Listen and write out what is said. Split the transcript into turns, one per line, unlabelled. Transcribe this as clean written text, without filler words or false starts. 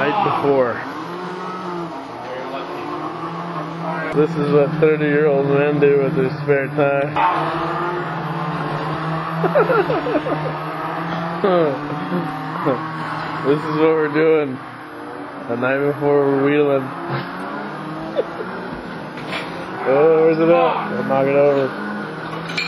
night before. This is what 30-year-old men do with their spare time. This is what we're doing the night before we're wheeling. Oh, where's it at? I'll knock it over.